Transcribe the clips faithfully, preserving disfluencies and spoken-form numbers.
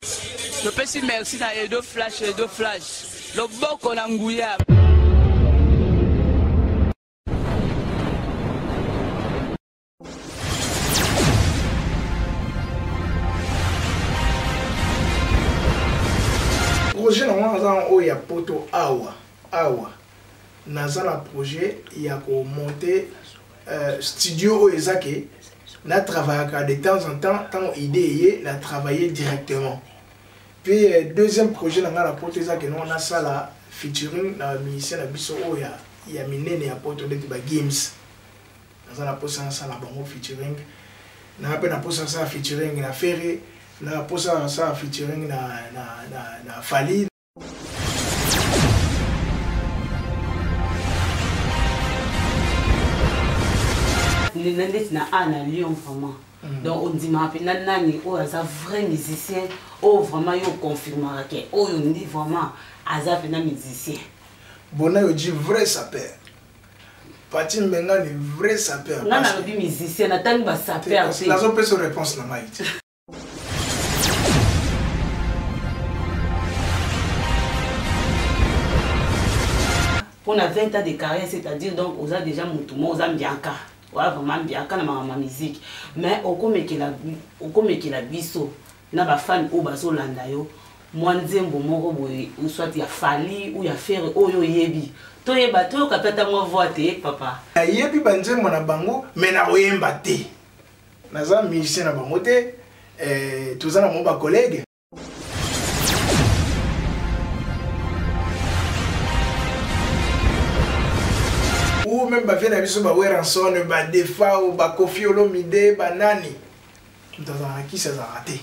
Je peux dire merci à Edo Flash, Edo Flash. Le bon qu'on a ngouya. Projet normalement où il y a poto awa awa. Dans un projet il y a qu'on monter euh, studio Oezake. Na travailler de temps en temps tant idée na travailler directement. Puis euh, deuxième projet dans la poto Oezake nous on a ça là featuring na musicien na biso oya il y a minene ya poto de ba games. Dans un poste ça là bon featuring. Na pe na poste ça featuring na Ferré. Na posa ça featuring na na na na Fali. Les nandes na ana Lyon vraiment. Donc on dit ma pena nani oh ça vrai musicien oh vraiment yo confirmera que oh on dit vraiment aza pena musicien. Bona yo dit vrai sapeur. Pati menga ni vrai sapeur. Non na bi musicien na tani ba sapeur. La zo peut réponse na maït. Pour la vingt ans de carrière, c'est-à-dire donc on a déjà mon tout monde, on a bien car, ouais vraiment bien car dans ma musique. Mais au comme que la, au comme que la biso, na ba fan au baso landa yo, moi nzembo moko boye, ou soit il y a Fali ou il y a Ferré, oh yo yebi. To yeba to kapata moi voite papa. Yebi banzembo na bango, mais na oyemba te. Naza musicien na bango te, eh tous na mon ba collègue. Ou même ba vena biso ba Weranson ba Defa ou ba Kofi Olomide ba nani. Dans un qui ça a raté.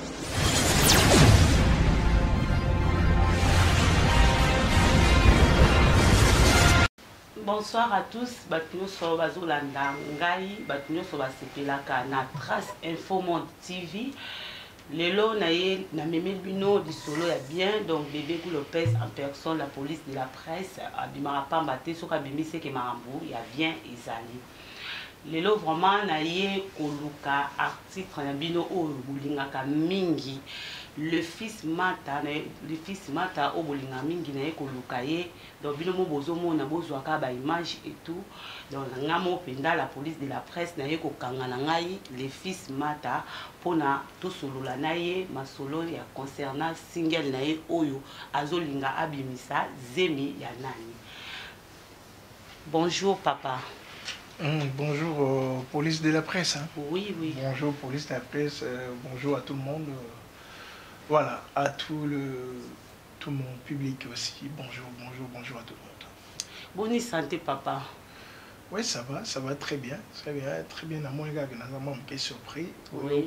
Bonsoir à tous, Batino so bazolanda ngai, Batino so basepelaka na Trace Info Monde T V. Lelo naye na meme bino du solo ya bien donc bébé Lopez en personne la police de la presse abimara pamba te soka bimise ke marambu ya bien ezali. Lelo vraiment naye koluka article na bino o bolingaka mingi le fils Mata le fils Mata o bolinga mingi naye koluka ye donc bino mo bozomona bozwaka ba image et tout donc ngamo penda la police de la presse naye kokanga na ngai le fils Mata pona to solo la naye masolo ya concernant single naye oyo azolinga abimisa zemi ya nani. Bonjour papa. Mmh, bonjour euh, police de la presse. Hein. Oui, oui. Bonjour police de la presse, euh, bonjour à tout le monde. Euh, voilà, à tout le tout mon public aussi. Bonjour, bonjour, bonjour à tout le monde. Bonne santé papa. Oui, ça va, ça va très bien. Très bien, très bien. Mon gars, qui est surpris. Oui.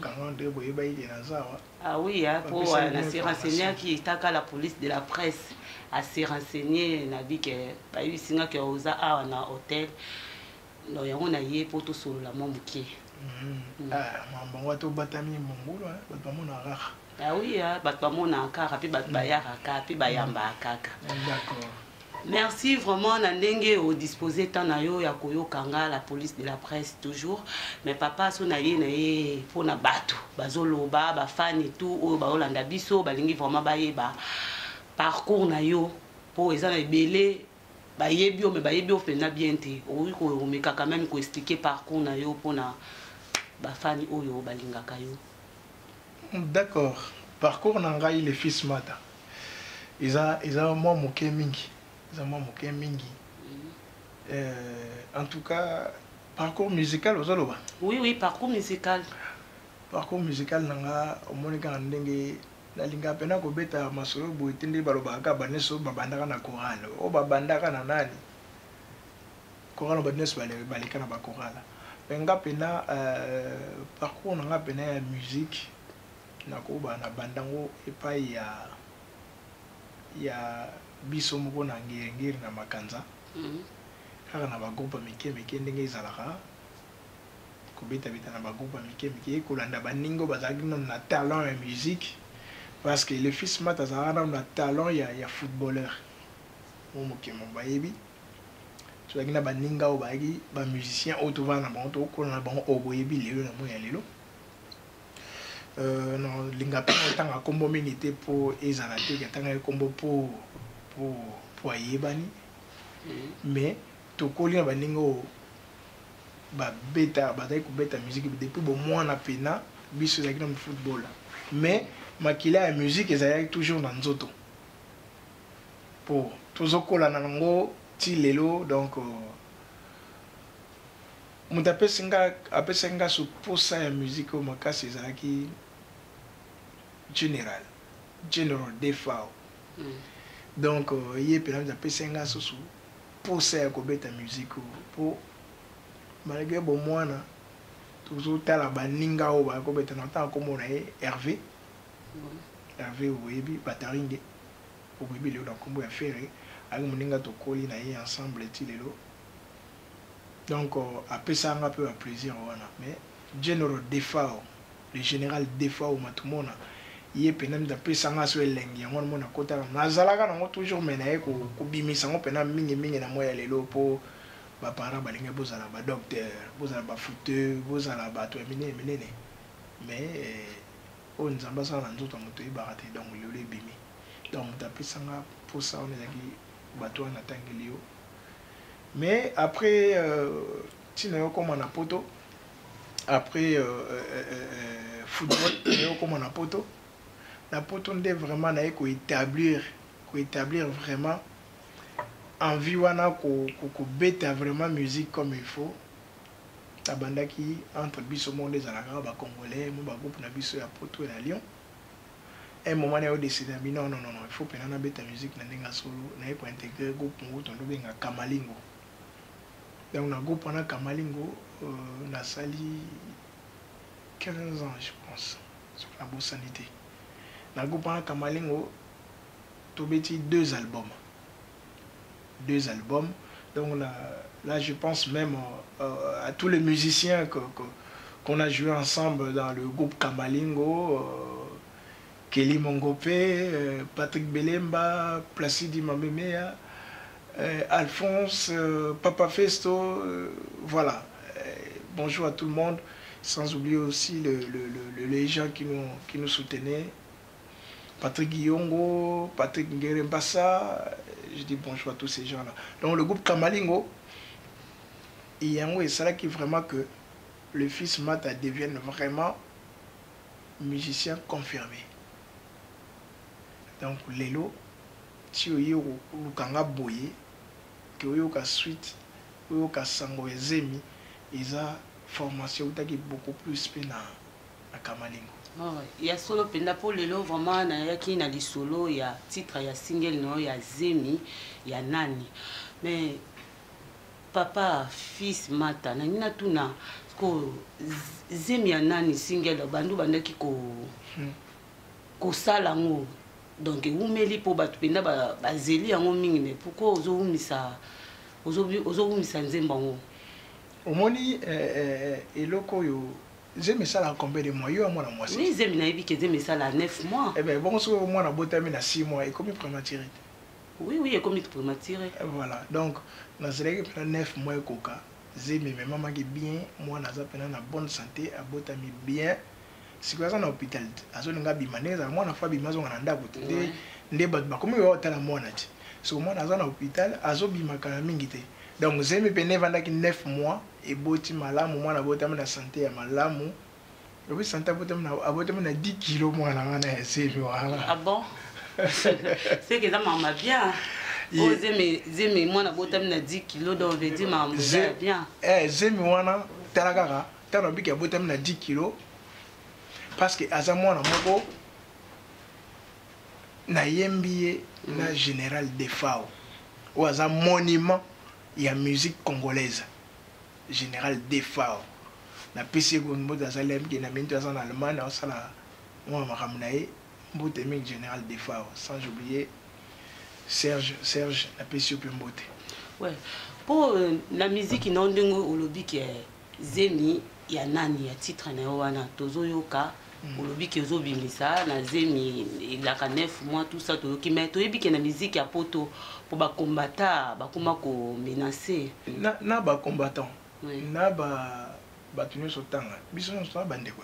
Ah oui, hein, pour euh, se renseigner qui est à la police de la presse, à se renseigner, n'a dit que pas eu signe que osa a un hôtel. Non, on a eu pour tout sur la mamouké. Ah, maman, on va batami mon boulot, batamo na rare. Ah oui, hein, batamo na kaka, puis batbaya kaka, puis bayamba kaka. D'accord. Merci vraiment Nandenge au disposé tant na yo ya koyo kanga la police de la presse toujours mais papa so na ye na ye pour na bato bazolo ba ba fan et tout o ba olanda biso balingi vraiment ba yeba parcours na yo pour eza na belé ba yebi o me ba yebi o fena bien te o ko o me ka quand même ko expliquer parcours na yo pour na ba fan oyo balinga kayo. D'accord. Parcours na ngai le fils Mata. Isa isa mo moké mingi. Mingi. Euh, en tout cas, parcours musical aux Oloba. Oui, oui, parcours musical. Parcours musical, nanga, au Monica Ndenge, la linga pena ko beta masolo boitindi balobaka baneso babandaka na choral. O babandaka na nani? Choral baneso balika na ba choral. Penga pena euh, parcours nanga pena ya musique na ko ba na bandango epai ya ya biso moko na ngiri na makanza kaka na bagroupe mike mike ndenge ezalaka kobeta beta na bagroupe mike mike kolanda baningo bazalaki na talent ya musique parce que le fils Mata azalaka na talent ya ya footballeur moke mo bayebi tozalaki na baninga oyo bayaki bamusicien oyo tovanda na bango tokokola na bango oyo boyebi lelo na moi ya lelo euh, non linga pe tanga kombo minité pour ezala te tanga kombo pour pour pour ayebani mais to koli na baningo ba beta ba dai ko beta musique depuis bon mois na pena biso za kina football mais makila ya musique ezali toujours na nzoto pour tozokola na ngo ti lelo donc mutu apesinga apesinga so posa ya musique o makasi ezalaki général general defao mm. donc uh, ye pena mutu apesinga so so posa ya kobeta musique po malgré bon mwana tozotala baninga oyo bakobeta na ntango komona ye hervé mm. hervé oyebi bataringe oyebi lelo na kombo ya fere ali moninga tokoli na ye ensemble ti lelo donc apesanga peu à plaisir wana mais general defao le général defao matumona ye pena mda pesanga so elengi yango mona kota nazalaka nango toujours mais na ye ko bimisa ngo pena mingi mingi na moya lelo po ba parents balinga bozala ba docteur bozala ba footeux bozala ba to minene minene mais on nzamba sa na nzoto moto ibara te donc lelo ebimi donc mda pesanga pour ça on ezaki bato na tangeli yo. Mais après, euh, si nous comme on a poto, après euh, euh, euh, football, nous comme on a poto, la poto on doit vraiment na ko établir, ko établir vraiment envie wana ko ko beta vraiment musique comme il faut. La banda qui entre biso monde des Arabes, ba congolais, mon ba groupe na biso ya poto et la Lyon. Un moment on a décidé non non non non, il faut que na beta musique na ndenga solo, na pour intégrer groupe ngo to ndobenga Kamalingo. Donc, on a groupe pendant Kamalingo, euh, on a sali quinze ans, je pense, sur la bourse sanité. On a groupe pendant Kamalingo, tout petit deux albums. Deux albums. Donc, on a, là, je pense même euh, à tous les musiciens que, que, qu'on a joué ensemble dans le groupe Kamalingo, euh, Kelly Mongopé, euh, Patrick Belemba, Placidi Mambemea. Euh, Alphonse, euh, Papa Festo, euh, voilà. Euh, bonjour à tout le monde, sans oublier aussi le, le, le, les gens qui nous, qui nous soutenaient. Patrick Guillongo, Patrick Ngerembassa, je dis bonjour à tous ces gens-là. Donc le groupe Kamalingo, il y a un c'est là qui vraiment que le fils Mata devienne vraiment musicien confirmé. Donc Lelo, si vous avez boyé, que vous avez suite, vous avez sango ezemi, ils ont formation qui est beaucoup plus pena à Kamalingo. Il y a solo penda pour Lelo vraiment na yaki na li solo il y a titre il y a single non il y a Zemi il y a Nani mais papa fils Mata na nina tuna ko Zemi ya Nani single bandu bandaki ko ko sala ngo donc umeli po batu penda ba bazeli yango mingi mais pourquoi ozo umisa ozo ozo umisa nzemba ngo omoni euh eloko yo Zemi ça la combien de mois yo moi na mois oui Zemi na ebike Zemi ça la neuf mois eh ben bon so moi na botami na six mois et comme prématuré oui oui et comme prématuré voilà donc na zélé que neuf mois koka Zemi mais maman qui bien moi na za pena na bonne santé a botami bien si quoi ça na hôpital azo nga bimaneza moi na fa bimazo na ndako te nde bat ba comme yo tala moi na ti so moi na za na hôpital azo bimaka mingi te donc Zemi pene vandaki neuf mois et boti malamu moi na botami na santé ya malamu et puis santé botami na botami na dix kilos moi na na Zemi wala ah bon c'est que ça maman bien oh Zemi Zemi moi na botami na dix kilos donc veut dire maman bien eh Zemi wana talakaka tano biki ya botami na dix kilos parce que aza mwana moko na yembiye na général Defao ou aza monument ya musique congolaise général Defao na pesi ko mbo za lem ki na minto za na Allemagne au sala moi makamna e mbote mi général Defao sans oublier Serge Serge na pesi pe mbote ouais pour euh, la musique non ndingo olobi ki Zemi ya nani ya titre na wana tozo yoka olobi ki ozo bimisa na Zemi il a neuf mois tout ça to ki mais to yebi ki na musique ya poto pour ba combattant ba kuma ko menacer na na ba combattant oui. Na ba ba tunyo sotanga biso so ba ndekoti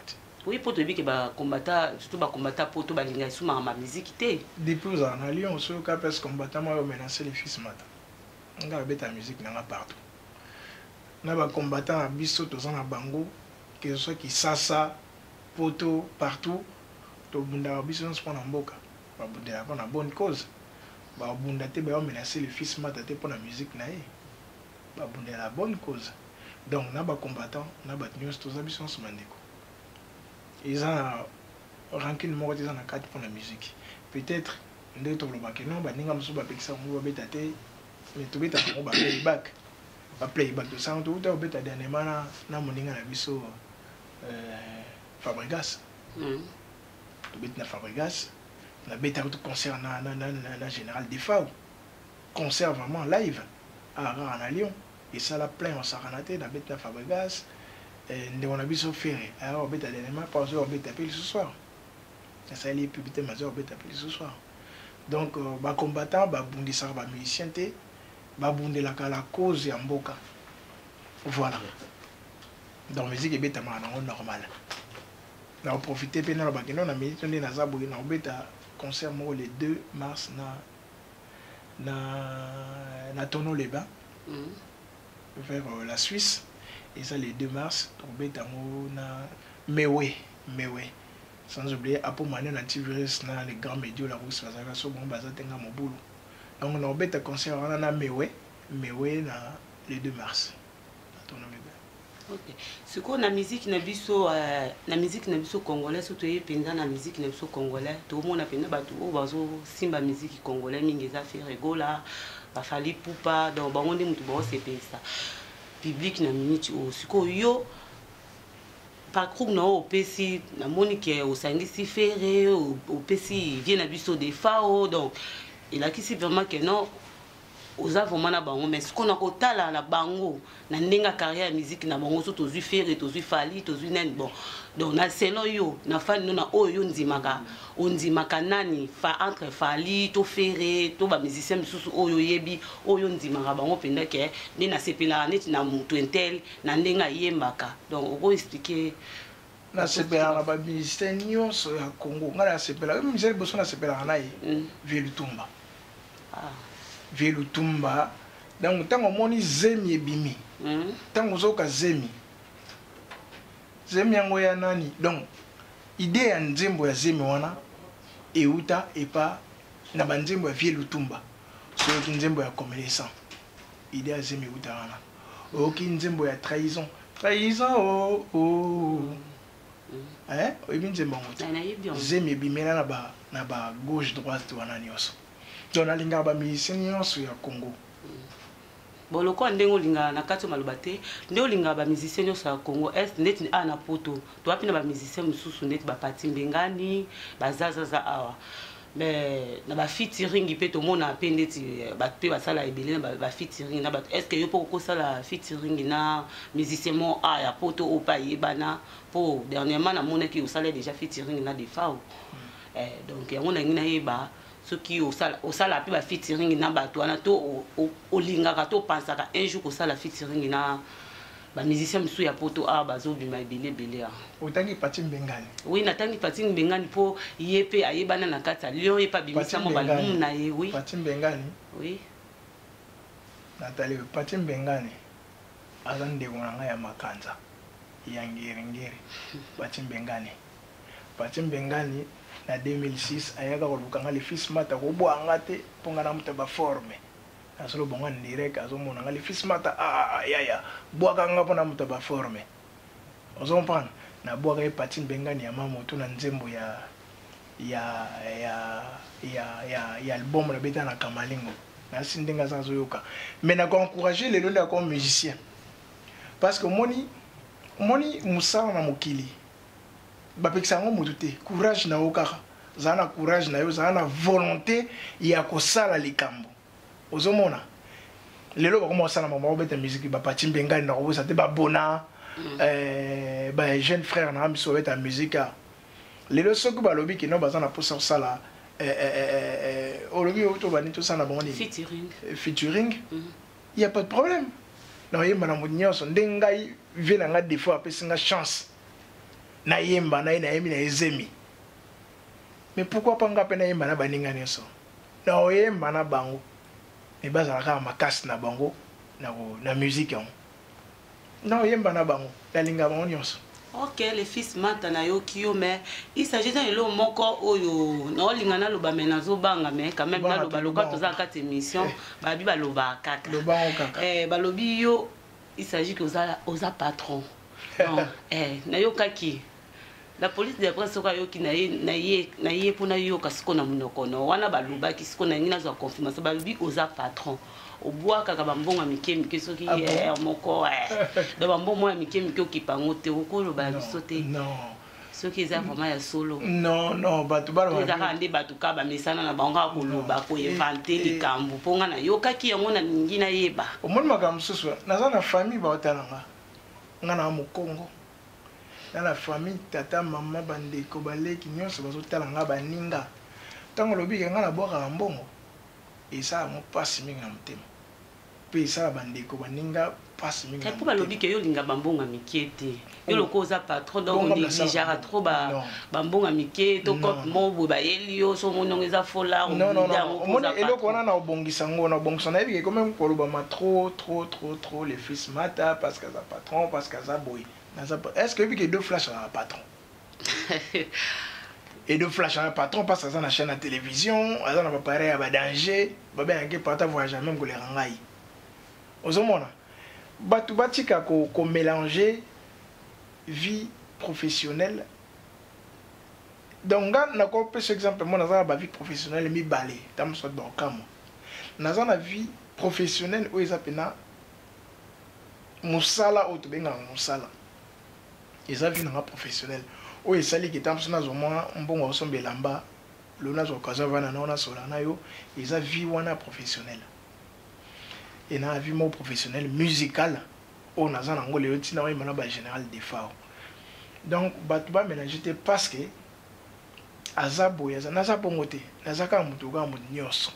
Oui, pour te dire que bah combattant, surtout bah combattant pour tout bah linga sous ma musique té. Depuis en Lyon, ce cas parce combattant moi menacer les fils matin. On a bête la musique n'a partout. Na ba combattant à biso tous en bango, que ce soit qui sasa, poto partout, to bunda biso on se prend en boca. Ba bunda pour la bonne cause. Ba bunda te ba menacer les fils matin te pour la musique na e. Ba bunda la bonne cause. Donc na ba combattant, na ba news tous en biso on se mandeko. Ils ont rancune mort ils ont un cadre pour la musique. Peut-être nous trouve pas que non bah ninga musu ba pekisa mu ba betate mais to beta ko ba playback ba playback de ça to to beta dernièrement na na moninga na biso euh Fabregas mm. To beta na Fabregas na beta tout concert na na na na général Defao concert vraiment live à à Lyon et ça la plein en Saranaté na beta na Fabregas. Et on a vu ça faire. Alors, on a dernièrement passé au bête appelé ce soir. Ça y est, publié majeur au bête appelé ce soir. Donc, bah combattant, bah bundi ça, bah musicien té, bah bundi la la cause et en boca. Voilà. Donc, musique est bête à normal. On a profité pendant la bague. On a mis on est dans la boue, on a bête à concert le deux mars na na na Tono les Bains vers la Suisse. Et ça, les deux mars, on a mais oui, mais oui. Sans oublier, après mon antivirus, dans les grands médias, la Russie, ça va se bon, ça va mon boulot. Donc, on a un concert, on a mais oui, mais oui, les deux mars. Ok. Ce qu'on a musique, na biso, la musique na biso congolais, surtout pendant la musique na biso congolais, tout le monde a pendant bateau, bazo simba musique congolais, mingeza fait rigola, ba fali poupa, donc ba on dit mutu ba c'est ça. Public na minute au siko yo parcours na au P C na monique au sangisi ferré au P C vient na biso des fao donc il a qui c'est vraiment que non aux avons na bango mais ce qu'on a kotala na bango na ndenga carrière musique na bango so tozu ferré tozu fali tozu nen bon donc na selon yo na fan no na oyo ndimaka ondimaka nani fa entre fali to ferré to ba musicien misusu oyo yebi oyo ndimaka bango penda ke ni na sepela net na mutu entel na ndenga yembaka donc oko expliquer na sepela ba musicien nyonso ya Congo ngala sepela même musicien boso na sepela na yi Vilutumba ah Vilutumba donc tango moni zemi ebimi tango zoka zemi zemi yango ya nani donc idée ya nzembo ya zemi wana euta epa na banzembo ya Vilutumba so ki nzembo ya commerçant idée ya zemi euta wana oki nzembo ya trahison trahison oh oh hein obi nzembo ngoto zemi ebimela na ba na ba gauche droite wana nyonso donc na linga ba musicien nyonso ya Congo. Bon, le quoi ndengo linga na kati maluba te ndengo linga ba musicien nyonso ya Congo est net a na poto to apina ba musicien mususu net ba pati mbengani ba zazaza awa mais na ba featuring pe to mona pe ndeti ba pe ba sala ebele na ba featuring na ba est-ce que yo poko sala featuring na musicien mo a ya poto o pa yebana pour dernièrement na mona ki o sala déjà featuring na des fao eh donc yango na ngina yeba ce qui au sala au sala pe ba featuring na bato wana to o lingaka to pensaka un jour ko sala featuring na ba musicien msu ya poto a bazo bima ebele bele a otangi pati mbengani oui na tangi pati mbengani po yepe ayebana na kata lion yepa bimisa mo ba lum na ye oui pati mbengani oui Nathalie pati mbengani azande nganga ya makanza ya ngere ngere pati mbengani pati mbengani na deux mille six ayaka kolukanga le fils mata ko bwanga te ponga na muta ba forme asolo bonga direct azomona nga le fils mata ah ya ya bwaka nga pona muta ba forme ozompana na bwaka epati mbengani ya mamoto na nzembo ya ya ya ya ya ya album na beta na Kamalingo na sindinga sanzo yoka mais na ko encourager les londa comme musicien parce que moni moni musala na mokili bapekisa ngo mutu te courage na okaka zana courage na yo zana volonté ya kosala likambo ozomona lelo bakoma osala mama obeta musique bapati mbengani na kobosa te babona euh ba jeune frère na miso beta musique lelo soki balobi kino bazana posa osala euh euh olobi oto bani to sana bongo ni featuring featuring il y a pas de problème non yema na munyoso ndengai vient nga défaut apesinga chance na yemba na ina yemi na ezemi. Mais pourquoi pas nga pe na yemba na baninga nyoso? Na oyemba na bango. Mais bazalaka makasi na bango na na musique on. Na oyemba na bango, la linga bango nyoso. Ok, les fils mata na yo kiyo, mais il s'agit d'un lo moko oyo na olingana lo ba menazo banga, mais quand même na lo ba loka toza kati émission ba bi ba lo ba kaka. Lo ba kaka. Eh ba lo bi yo il s'agit que oza oza patron. Non, eh na yo kaki. La police de presse soka yo ki na ye na ye na ye pona yo kasiko na munoko no wana ba lo ba kisiko na ngina zo confirmation ba bi oza patron. Oboa kaka bambonga mike mike soki eh moko eh do bambongo ya mike mike okipango te okolo ba biso te non soki eza vraiment ya solo non non batu balo eza kande batu ka ba mesana na bango akoloba ko inventer likambo ponga na yokaki yango na ngina yeba omoni makambo susu naza na famille ba otalanga nga na mokongo na la famille tata mama bandeko baleki nyonso bazotalanga baninga tango lobi nga na bwaka mbongo esa mo pasi mingi na motema pe esa bandeko baninga pasi mingi na motema. Pourquoi lobi ke yo linga bambonga mikiete yo lokoza patron donc on négligera trop ba bambonga mikiete to cop mo bo ba elio so monongo eza fola on non non non omoni eloko wana na obongisa ngo na obongisa na yebi quand même koloba ma trop trop trop trop les fils mata parce que za patron parce que za boy est-ce que yebi ke deux flash à patron et de flash un patron parce que ça na chaîne à télévision ça na pas pareil à danger ba bien que pas voyager même que les rangai ozomona batu batika ko ko mélanger vie professionnelle donc na ko par exemple moi na ba vie professionnelle mi balé tam so do kamo na za na vie professionnelle o ezapena musala o to benga musala eza vie na professionnelle o esali ki tam sona zo mwa mbongo osombela mba lona zo kaza vana na ona sola na yo eza vie wana professionnelle et na vie mo professionnelle musicale o naza na ngole yoti na wima na ba général de fao donc batu ba mélanger te parce que azabo ya na za bongote na za ka mutu ga mutu nyoso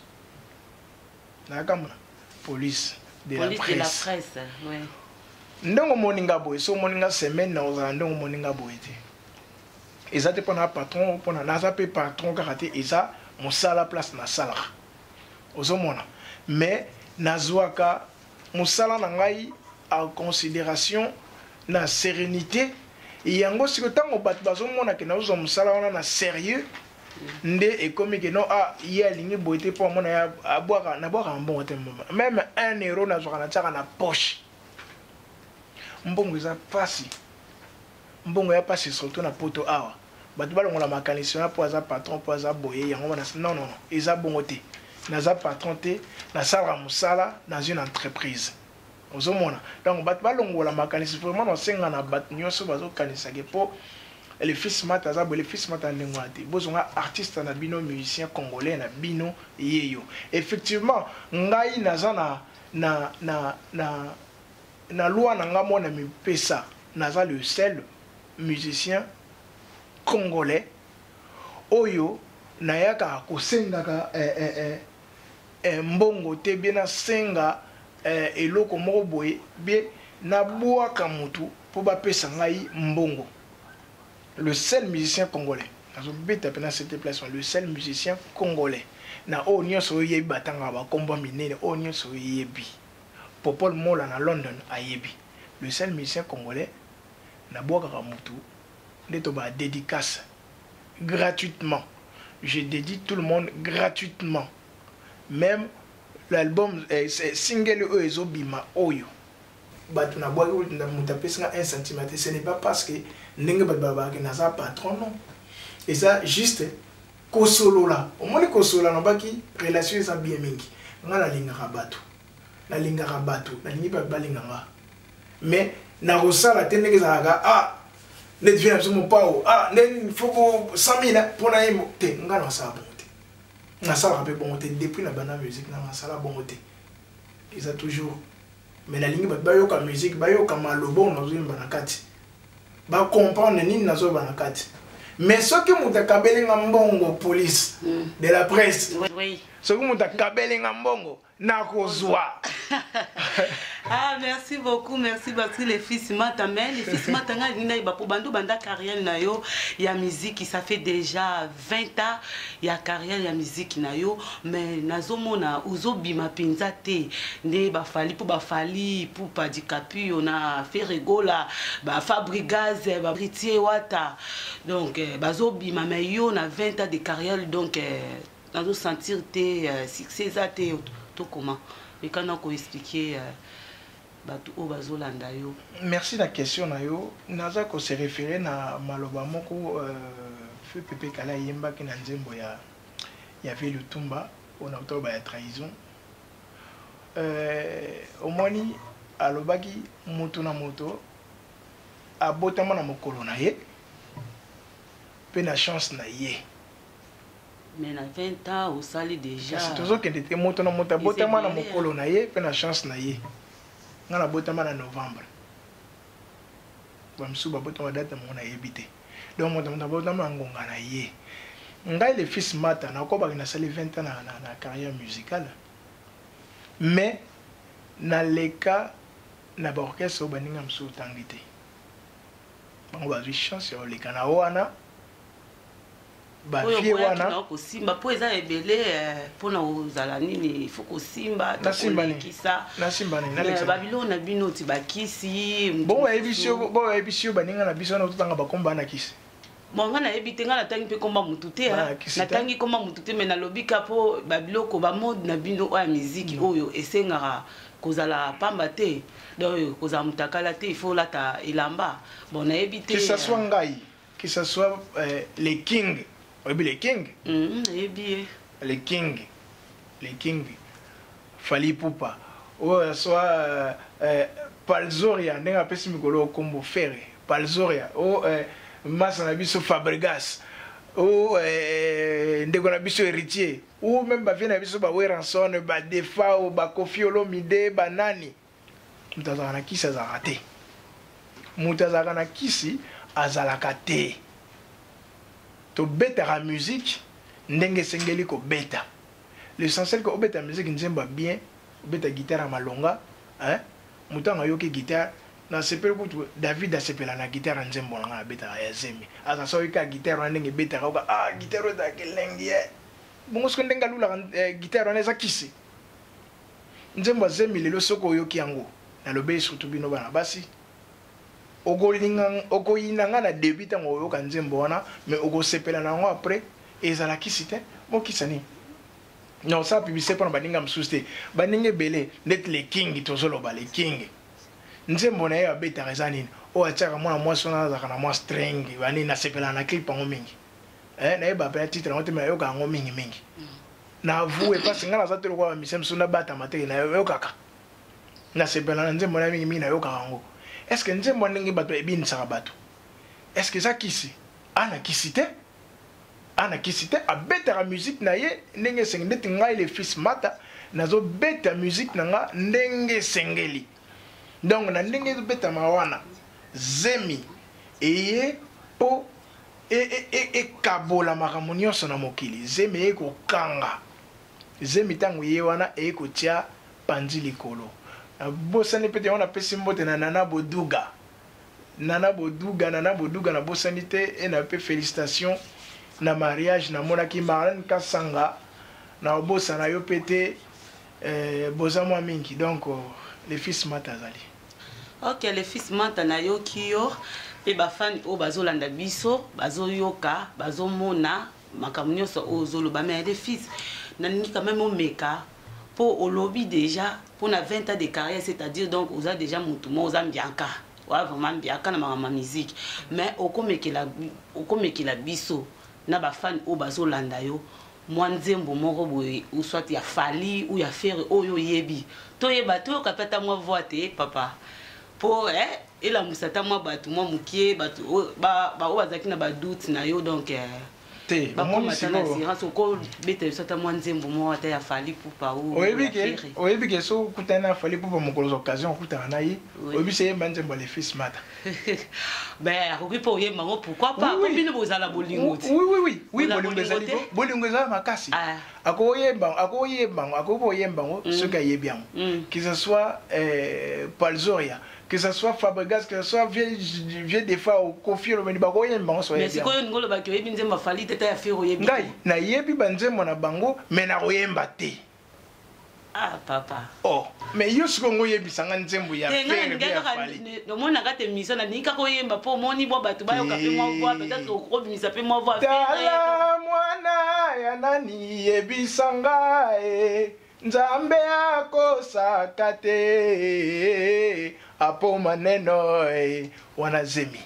na ka mona police de la presse police de la presse ouais ndongo moninga boy so moninga semaine na oza ndongo moninga boy te eza te pona patron pona naza pe patron karaté eza mosala place na sala ozomona mais nazwaka mosala na ngai en considération na sérénité yango siko tango bat bazomona ke nazo mosala wana na sérieux nde ekomi ke no a ya lingi boité po mona ya abwaka na bwaka mbongo te même un euro nazwaka na tsaka na poche mbongo eza pasi mbongo ya pasi surtout na poto awa batu balongola makanisi na po aza patron po aza boye yango wana non non non eza bongo te naza patron te na sala musala dans une entreprise ozomona donc batu balongola makanisi vraiment no senga na batu nyonso bazo kanisa ke po le fils mata za le fils mata ndengwati bozonga artiste na bino musicien congolais na bino yeyo effectivement ngai naza na na na na na loi na nga mona mi pesa naza le seul musicien congolais oyo nayaka kosengaka eh, eh, eh, eh, mbongo te bien na senga eh, eloko moko boye bien na bwaka mutu po bapesa ngai mbongo le seul musicien congolais nazo beta pena cette place le seul musicien congolais na o nyonso yebi batanga ba kombo minene o nyonso yebi Popol Mola na London ayebi le seul musicien congolais na bwaka mutu ndeto ba dédicace gratuitement. Je dédie tout le monde gratuitement. Même l'album eh, single Oezo Bima Oyo. Batu na bwaka na mutapesa un centimètre, ce n'est pas parce que ndenge baba ke naza patron non. Et ça juste kosolo la. Au moins kosolo na baki relation ça bien mingi. Ngala linga batu. Na linga batu, na lingi ba linga nga. Mais na rosala tendeke za ah ne devient absolument pas ah ne faut que cent mille pour na yemo te nga na sa bonté na sa rappel bonté depuis la bana musique na sala bonté ils a toujours mais la ligne ba yo ka musique ba yo ka malobo na zo mbana kati ba comprendre nini na zo bana kati mais ce que muta kabelinga mbongo police de la presse oui ce que muta kabelinga mbongo na kozwa Ah, merci beaucoup, merci parce que les fils Mata, mais les fils Mata, il y a pour bando banda carrière na yo, il y a musique, ça fait déjà vingt ans, il y a carrière, il y a musique na yo, mais nazo mona uzo bima penza te, ne ba fali pour ba fali pour pas di capu, on a fait rigola, ba fabrigaz, ba britier wata, donc bazo bima mais yo na vingt ans de carrière, donc nazo sentir te succès ça te tout comment, et quand on peut expliquer. Merci la question na yo naza ko se référer na maloba moko feu Pepe Kala yemba ki na nzembo ya ya fait le tumba on a autoba ya trahison euh omoni alobaki moto na moto abotama na mokolo na ye pe na chance na ye mais na vingt ans au sali déjà c'est toujours que était moto na moto abotama na mokolo na ye pe na chance na ye nga na botama na novembre bamsu ba botama date mo na yebité donc mo tamata botama ngonga na ye ngai le fils Mata na ko ba na sali vingt ans na na carrière musicale mais na leka na ba orchestre ba ninga msu tangité bango ba chance yo leka na wana ba vie wana ko simba po eza ebele pona ozala nini il faut ko simba na simba ni na simba ni na Babylone na bino ti bakisi bon wa ebisio bon wa ebisio baninga na biso na totanga bakomba na kisi bon nga na ebite nga na tangi pe komba mutu te na tangi komba mutu te mais na lobika po Babylone ko ba mode na bino oya musique oyo esengara kozala pamba te donc kozala mutakala te il faut lata ilamba bon na ebite que ça soit ngai que ça soit les kings les kings les kings les kings Fali Pupa ou soit Palzoria n'est pas possible que l'on combo ferré Palzoria ou Massa Nabiso Fabregas ou Ndeko Nabiso héritier ou même Bavien Nabiso Baweranson Badefa ou Bakofi Olomide Banani Moutazana Kisi a raté Moutazana Kisi a zalakate to beta la musique ndenge sengeli ko beta l'essentiel ko beta musique nzemba bien beta guitare malonga hein mutanga yoki guitare na sepel kutu David a sepela na guitare nzembo nga beta ya zemi asa so yoka guitare ndenge beta ka ah guitare da kelengi bongo sko ndenga lula guitare na za kisi nzembo zemi lelo soko yoki yango na lobe surtout bino bana basi oko yinanga na début tango oyoka nzembo wana mais oko sepela nango après ezala kisite mo kisani non ça publicité pour baninga msuste baninga belé net les king tozoloba les king nzembo na ya beta rezanine o achaka mwana mwaso na zaka na mwa string bani na sepela na clip ngo mingi eh na eba pe titre ngote me yoka ngo mingi mingi na avouer parce ngana za telo kwa misem suna bata mate na yoka na sepela na nzembo na mingi mingi na yoka ngo. Est-ce que nous avons dit que est-ce que ça kisi ana kisite ana kisite a bête la musique na ye ndenge sengeli ngai le fils Mata nazo bête musique nanga ndenge sengeli donc na ndenge bête mawana zemi eye po e e e kabola makamunyo sona mokili zemi e ko kanga zemi tangu ye wana e ko tia panzi likolo bosani pete on appelle simbote na Nana Boduga Nana Boduga Nana Boduga na bosani te et na pe félicitations na mariage na monaki Marlène Kasanga na bosana yo pete euh bozamwa mingi donc les fils Mata zali. OK les fils Mata na yo kiyo pe ba fan o bazolanda biso bazoyoka bazomona makamunyo so ozolo ba mais les fils na ni quand même omeka pour au lobby déjà pour na vingt ans de carrière c'est-à-dire donc vous avez déjà mutumo aux ambianka ouais vraiment bianka na ma musique mais au comme que la au comme que la biso na ba fan o bazolanda yo mwanzembo moko boye ou soit ya Fali ou ya faire oyo yebi to yeba to kapeta moi voite papa pour eh et la musata moi batu moi mukie batu ba ba o azaki na ba doute na yo donc te bakomata na assurance okobeta biso ata mwa nzembo moko ata ya fali pupa oyebi ke so okutani na fali pupa mokolo occasion okutana na ye oyebi se yemba nzembo ya lefi smata ben akoki mpe oyemba ngo pourquoi pas po bino bozala bolingo ti bolingo ezali bolingo ezala makasi akoyemba akoyembango akoki mpe oyemba ngo soki ayebi yango que ce soit palzoria que ce soit Fabregas, que ce soit vieux vieux des fois au Kofi Olomide ba koyemba ngo so yebi. Mais sikoyo ngolo ba koyebi nzemba fali teta ya fero yebi. Ngai na yebi banzembo na bango mais na koyemba te. Ah papa. Oh, mais yo siko ngo yebi sanga nzembo ya fero ya fali. No mona ka te mission na nika koyemba po moni bo batu ba yo ka pe mo voix peut-être ko bimisa pe mo voix. Tala mwana ya nani yebi sanga e. Nzambe akosaka te apo maneno wana zemi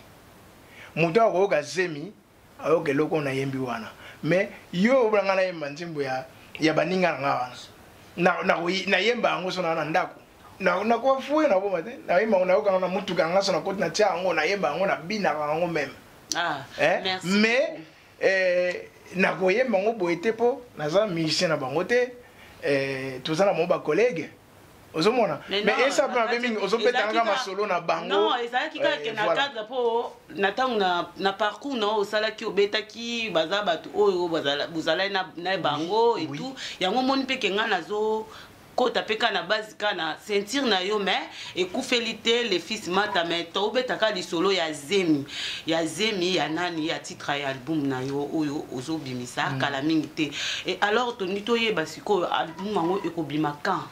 mutu akoyoka zemi ayoka eloko na yembi wana mais yo oblanga na yemba nzembo ya ya baninga nanga wana na yemba yango so na ndako nakoa fuye na boma te na yemba nayoka na mutuka nanga so na koti na tia yango na yemba yango na bina yango même ah merci mais eh nakoyemba yango boye te po naza musicien na bango te eh tout ça na mon ba collègue ozomona mais esa pa mingi ozopetanga masolo na bango non ezalaki kaka ke na cadre po na tango na na parcours no osalaki obetaki baza batu oyo bazala bozala na na bango et tout yango moni pe kenga nazo kota peka na base kana sentir na yo mais ekufélité les fils mata mais to obetaka lisolo ya zemi ya zemi ya nani ya titre ya album na yo oyo ozobimisa kala mingi te et alors to nito yeba siko album mango ekobima quand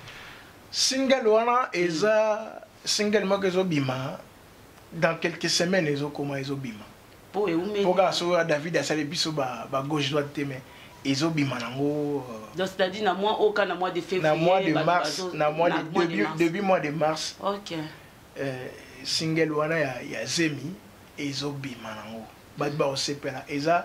single wana eza single moko ezobima dans quelques semaines ezokoma ezobima po eume po ka so David asale biso ba ba gauche droite te mais ezobima nango donc c'est-à-dire na mois au na mois de février na mois de mars na mois de début début mois de mars OK euh single wana ya ya zemi ezobima nango ba ba osepela eza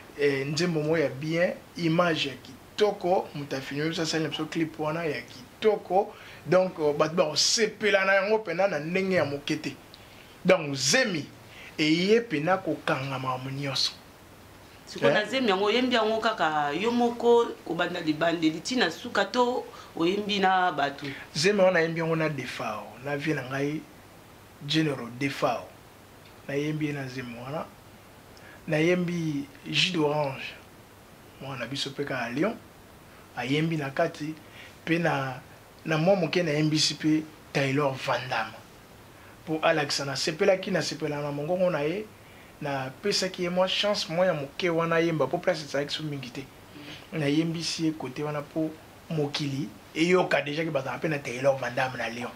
nzembo mo ya bien image ya kitoko mutafini ça c'est le clip wana ya kitoko donc bat ba osepela na yango pena na ndenge ya mokete donc zemi eye pena ko kangama munyoso siko na zemi yango yembi yango kaka yo moko kobanda libande litina suka to oyembi na batu zemi wana yembi yango na defao na vie na ngai general defao na yembi na zemi wana na yembi jus d'orange mwana biso peka à Lyon ayembi na kati pe na na mwa moke na yembisi pe Taylor Van Damme pour Alexandra sepela ki na sepela na mongongo na ye na pesa ki moi chance moi ya moke wana yemba po place ça exo mingité na yembisi côté wana po mokili et yo ka déjà ki bata pe na Taylor Van Damme na Lyon.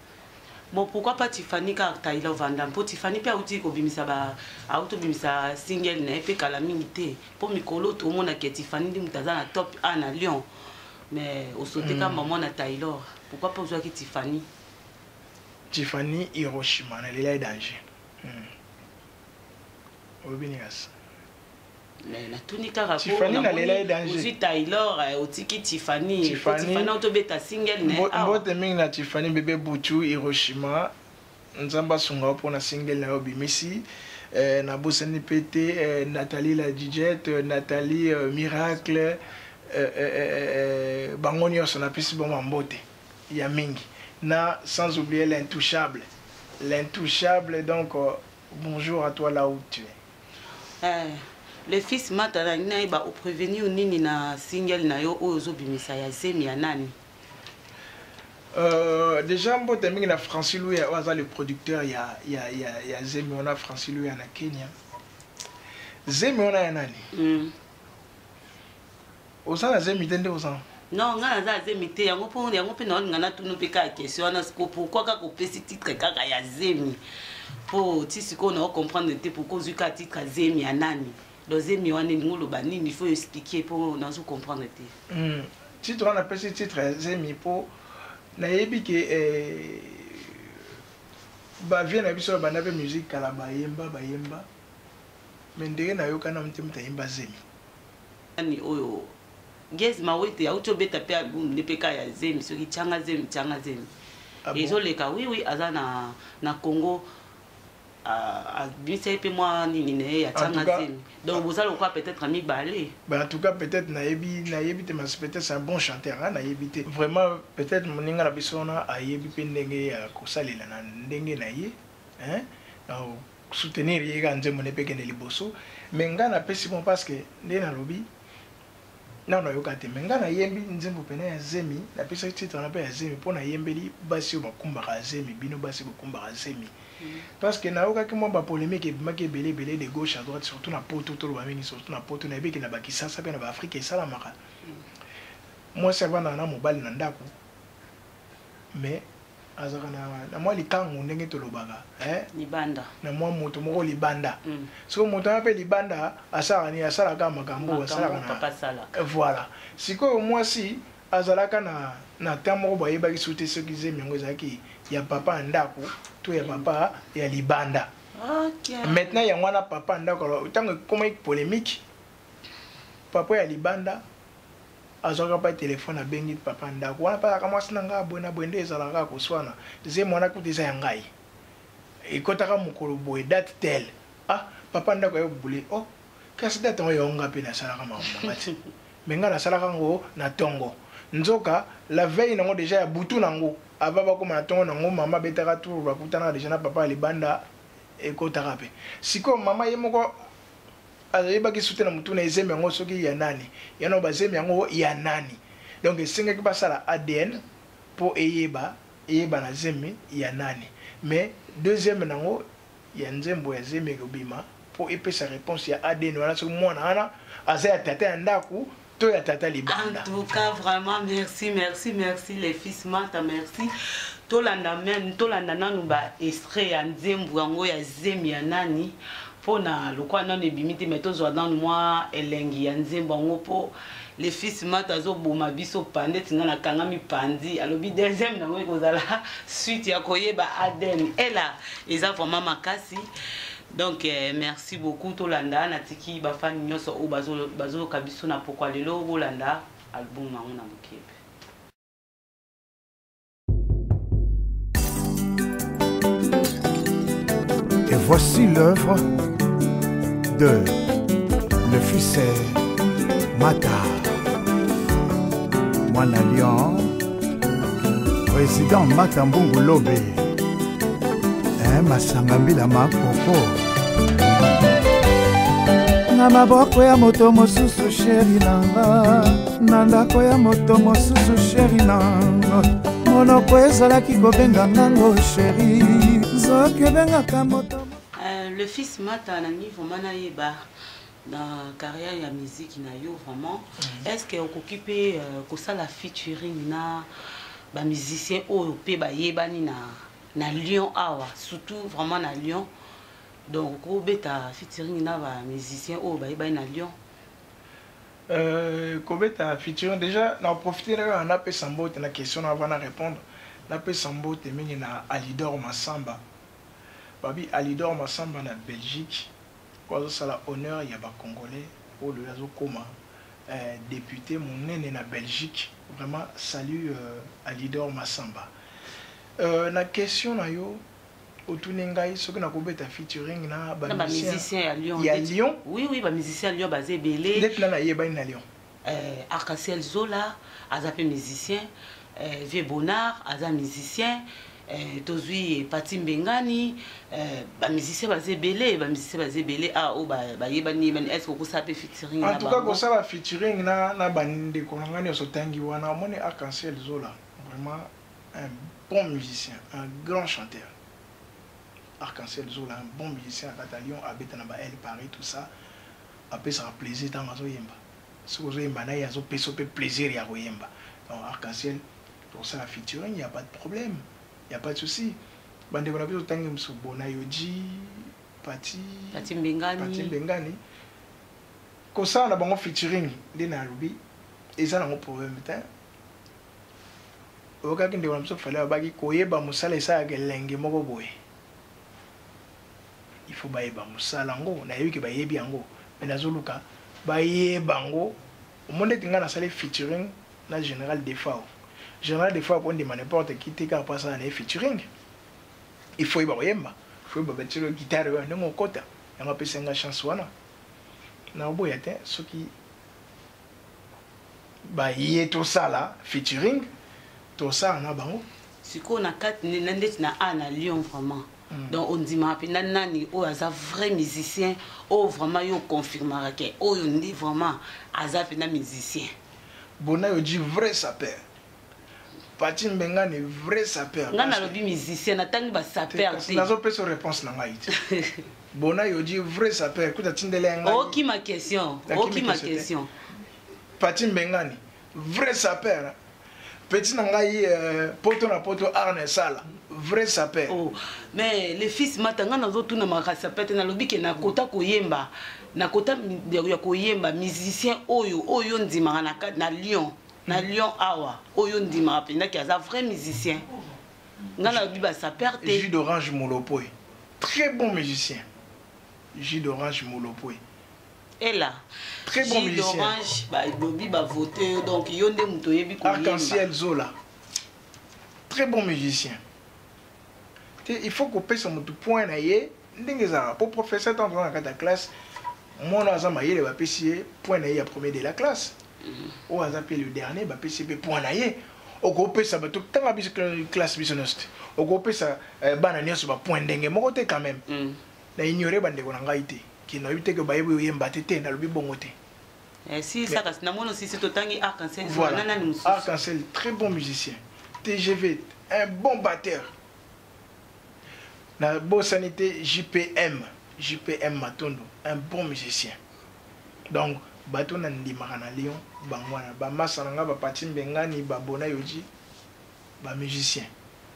Bon, pourquoi pas Tiffany car Taylor Van Damme pour Tiffany pe auti ko bimisa ba auto bimisa single na pe kala mingité pour mikolo to mona ke Tiffany ndi mutaza na top un à Lyon. Mais au sauté mm. comme maman na Taylor, pourquoi pas jouer avec Tiffany? Tiffany Hiroshima, elle est danger. Obinias. Mais la tunika rapport Tiffany na lela danger. Aussi Taylor otiki Tiffany. Tiffany auto beta single ne. Mbote mingi na Tiffany bébé Butu Hiroshima. Nzamba sunga pour na single na obimisi. Euh, na bosani pété euh, Nathalie la D J, Nathalie euh, Miracle. Euh, euh, euh, bangoni on a pris bon mbote il y a mingi na sans oublier l'intouchable l'intouchable donc euh, bonjour à toi là où tu es euh, le fils mata na ba prévenir nini na single na yo ozo bimisa ya zemi ya nani euh déjà mbote mingi na Francis Louis waza le producteur ya ya ya ya zemi on a Francis Louis na Kenya zemi on a ya nani mm. Osana zemi tende osana non nga za zemi te yango po yango pe na ngana tunu pe ka question na siko pourquoi ka ko pesi titre kaka ya zemi po ti siko na comprendre te pourquoi zuka titre zemi ya nani do zemi wana ngolo ba nini il faut expliquer pour na zo comprendre te mm titre on a pesi titre zemi po na yebi ke eh ba vient na biso ba na pe musique kala ba yemba ba yemba mendenge na yo kana mtimu ta yemba zemi ani oyo Gez mawete auto beta pe album ne peka ya zemi soki changa zemi changa zemi ezo leka oui oui aza na na Congo abimisi pe moi nini ne ya tanga zemi donc vous allez quoi peut-être ami balé bah en tout cas peut-être nayebi nayebi te mas peut-être c'est un bon chanteur hein nayebi te vraiment peut-être moninga la bisona ayebi pe ndenge ya kosalela na ndenge na ye hein donc soutenir ye ga nzembo ne pe kende liboso mais nga na pesi bon parce que ndé na lobi non non yoka te mais nga na yembi nzembo pena ya zemi na pesi titre na pe ya zemi pona yembeli basi bakumba ka zemi bino basi bakumba ka zemi parce que na yoka ki mo ba polémique ebimaki belé belé de gauche à droite surtout na poto to ba mingi surtout na poto na biki na bakisa sa pe na ba Afrique sala maka moi servant na na mobile na ndako mais azaka na na moi likango ndenge to lobaka eh libanda na moi moto moko libanda so moto ape libanda asala ni asala ka makambo asala na papa sala voilà siko moi si azalaka na na tamo ba yeba ki souté ce qui zemi ngo zaki ya papa ndako to ya papa ya libanda. OK. Maintenant il y a mwana papa ndako tant que comme polémique papa ya libanda azoka pa téléphone a bengi papa ndako wana pa kama sina nga bona bwende ezalaka ko swana ze mwana kutisa ya ngai ikotaka mukolo boy date tel ah papa ndako yo bule oh kasi date yo nga pe na sala kama ngati menga na sala kango na tongo nzoka la veille nango déjà ya butu nango ababa ko na tongo nango mama betaka tour bakutana déjà na papa libanda ekotaka pe siko mama yemoko azeba ki soutena mutu na ezemi yango soki ya nani yana bazemi yango ya nani donc esenga ki basala A D N pour eyeba eyeba na zemi ya nani mais deuxième nango ya nzembo ya zemi ko bima pour epesa réponse ya A D N wala so mwana ana aza ya tata ya ndaku to ya tata libanda. En tout cas vraiment merci merci merci les fils Mata merci tolanda men tolanda nanu ba extrait ya nzembo yango ya zemi ya nani pona lokwa nanu ebimiti mais tozwa nanu mwa elengi ya nzembo yango po les fils Mata zo boma biso pande tinga na kanga mi pandi alobi deuxième nango ekozala suite ya koyeba Aden ela eza vraiment makasi. Donc euh, merci beaucoup tolanda natiki ba fan nyoso o bazo bazo kabiso na pourquoi lelo bolanda album na ona bukebe. Et voici l'œuvre de le fils Mata Mwana Lion, président Mata Mbungu Lobe, eh, Masangambila Makoko na maboko ya moto mosusu sheri nanga na ndako ya moto mosusu sheri nanga monoko ezalaki kobenga ngango sheri zoki ebengaka moto. Le fils Mata nangi vraiment naïba dans carrière ya musique na yo vraiment est-ce que occupé ko sala featuring na ba musicien o pe ba yebani na na Lyon awa surtout vraiment na Lyon donc ko beta featuring na ba musicien o ba yebani na Lyon euh ko beta featuring déjà na profiter na na pe sambo te na question avant na répondre na pe sambo te mingi na Alidor Masamba babi Alidor Masamba na Belgique quoi ça la honneur il y a ba congolais au le yazo koma euh, député monene na Belgique vraiment salut euh, Alidor Masamba euh, na question na yo otunengai soki na kobeta featuring na ba musicien à Lyon. Il y a Lyon. Oui oui ba musicien à Lyon basé belé. Dès là na yeba na Lyon. Euh Arc-en-Ciel Zola azapé musicien euh Vieux Bonnard aza musicien euh tozui Pati Mbengani euh ba musicien basé belé ba musicien basé belé ah o ba ba yeba ni ben est-ce que ça peut featuring na ba. En tout cas ko ça la featuring na na bande ko ngani so tangi wana moni Arc-en-Ciel Zola vraiment un bon musicien, un grand chanteur. Arc-en-Ciel Zola, un bon musicien à Catalan, habite dans Baël, Paris, tout ça. Après, ça a plaisir dans ma zoyemba. Si vous avez un il y a plaisir à Royemba. Donc, Arc-en-Ciel, pour ça, la featuring, il n'y a pas de problème. Il n'y a pas de souci. Bande on a vu autant que Bona Yoji, Pati, Pati Mbengani. Pati Mbengani. Comme ça, on a bon featuring, les Narubi. Et ça, on a un problème. Okaki nde wanamso fala baki koyeba musala esa ya lenge moko boye il faut bayeba musala ngo na yebi ke bayebi yango mais nazoluka bayeba ngo omonde tinga na sala featuring na général Defao général Defao pour ndima n'importe qui te ka passa na featuring il faut yeba koyemba faut que le guitare ne mon côté et on peut une chance wana na oboya te ce qui bah y est tout ça là featuring tout ça na bango siko na kat na ndeti na ana Lyon vraiment donc on dit ma pena nani o aza vrai musicien o vraiment yo confirmera que o yo ndi vraiment aza pena musicien bona yo dit vrai sapeur Pati Mbenga ni vrai sapeur. Nga na lobi musicien na tangi ba sapeur te. Nazo peso réponse na ngai. Bona yo dit vrai sapeur kuta tindele ngai. Oh qui ma question. Oh qui ma question. Pati Mbenga ni vrai sapeur. Petit na ngai poto na poto arne sala. Vrai sapeur. Oh mais les fils matanga na zo tuna ma sapeur na lobi ke na kota koyemba. Na kota ya koyemba musicien oyo oyo ndima na na Lyon. Na Lyon awa oyo ndima apenda ki aza vrai musicien ngana biba sa perte Jus d'orange Molopoy très bon musicien Jus d'orange Molopoy et là très bon musicien Jus d'orange ba bobi ba voter donc yonde muto yebi ko Arc-en-ciel Zola très bon musicien il faut qu'on paye son point na ye ndenge za pour professeur dans la classe mon azama yele ba pesier point na ye à premier de la classe. Ou à zapper le dernier, bah P C B point naïe. Au groupe ça va tout le temps à classe business. Au groupe ça, bananier sur point dengue. Mon côté quand même. Na ignoré bande qu'on a été. Qui n'a eu que bah il y a un bâtité dans le bi bon côté. Et si ça casse, na mon aussi c'est autant qui arc-en-ciel. Voilà. Arc-en-ciel, très bon musicien. T G V, un bon batteur. La bonne sanité J P M, J P M Matondo, un bon musicien. Donc bato na ndimaka na Lyon bangwana ba masananga ba Pati Mbenga ni ba bona yoji ba musicien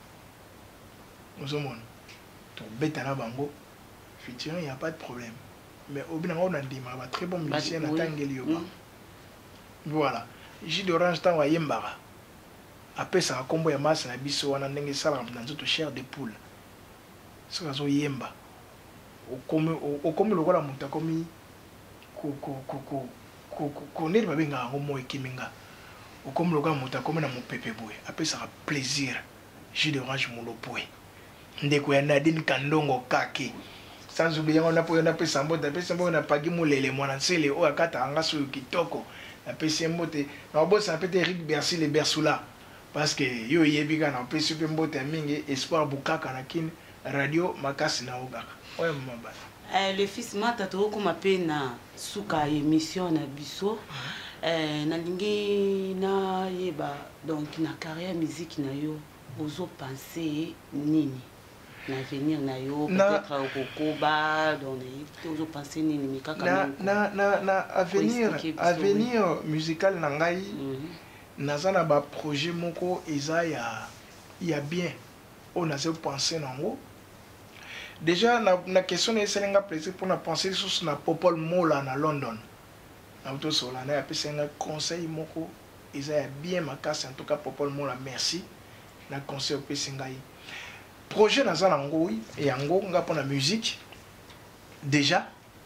ozomona to beta na bango featuring, il y a pas de problème mais au bina on a ndimaka ba très bon musicien na tangeli yo ba voilà Jus d'orange tan wa yembara apesa ka kombo ya masa na biso wana ndenge sala na nzoto chair de poule soka zo yemba okomi okomi lokola muta komi ko ko ko ko ko neri babenga ngo moy kiminga okomi lokola muta komi na mopepe boye apesa plaisir Jus d'orange Molopoy ndeko ya Nadine Kandongo kake sans oublier on a po na pesa mbote apesa mbote na pagi molele mwana nsele o akata anga so kitoko apesa mbote na bossa pete Eric Bercy le Bersula parce que yo yebika na pesa pe mbote mingi espoir bukaka na kin radio makasi na ogaka oya mama. Euh, le fils mata to ko mapena suka émission na biso euh na lingi na yeba donc na carrière musique na yo ozo penser nini na venir na yo peut-être au kokoba donc ozo penser nini mikaka na na na na avenir avenir musical na ngai naza na ba projet moko eza ya ya bien on a se penser nango. Déjà, la question est celle plaisir pour penser sur la Popol Mola à London. Auto sola na apesa un conseil moko ils a bien ma casse en tout cas Popol Mola merci na conseil au pesingai. Projet na za ngoi et ngo nga pour la musique déjà